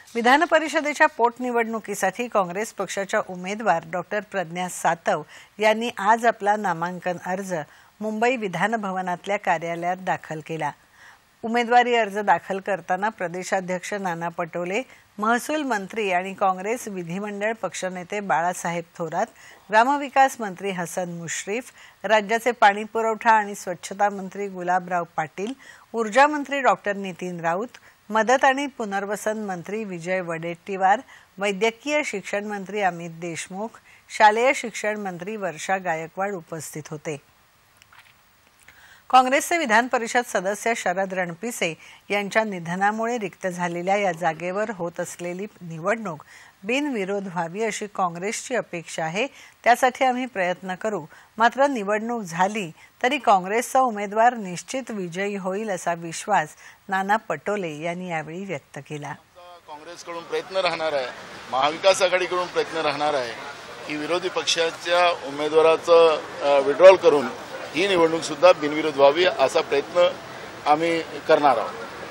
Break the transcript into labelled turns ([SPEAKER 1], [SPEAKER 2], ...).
[SPEAKER 1] विधान परिषदेच्या पोटनिवडणुकीसाठी काँग्रेस पक्षाच्या उमेदवार डॉक्टर प्रज्ञा सातव यांनी आज आपला नामांकन अर्ज मुंबई विधान भवनातल्या कार्यालयात दाखल केला। उमेदवारी अर्ज दाखल करताना प्रदेशाध्यक्ष नाना पटोले, महसूल मंत्री आणि काँग्रेस विधिमंडळ पक्षनेते बाळासाहेब थोरात, ग्रामविकास मंत्री हसन मुश्रीफ, राज्याचे पाणी पुरवठा आणि स्वच्छता मंत्री गुलाबराव पाटील, ऊर्जा मंत्री डॉक्टर नितीन राऊत, मदत आणि पुनर्वसन मंत्री विजय वडेट्टीवार, वैद्यकीय शिक्षण मंत्री अमित देशमुख, शालेय शिक्षण मंत्री वर्षा गायकवाड उपस्थित होते। काँग्रेसचे विधान परिषद सदस्य शरद रणपिसे यांच्या निधनामुळे रिक्त झालेल्या या जागेवर होत असलेली निवडणूक बिनविरोध व्हावी अशी काँग्रेसची अपेक्षा आहे। त्यासाठी आम्ही प्रयत्न करू। मात्र निवडणूक झाली तरी काँग्रेसचा उमेदवार निश्चित विजयी होईल असा विश्वास नाना पटोले यांनी यावेळी व्यक्त केला।
[SPEAKER 2] काँग्रेसकडून प्रयत्न राहणार आहे, महाविकास आघाडीकडून प्रयत्न राहणार आहे की विरोधी पक्षाच्या उमेदवाराचं विड्रॉल करून ही निवडणूक सुद्धा बिनविरोध व्हावी असा प्रयत्न आम्ही करणार आहोत।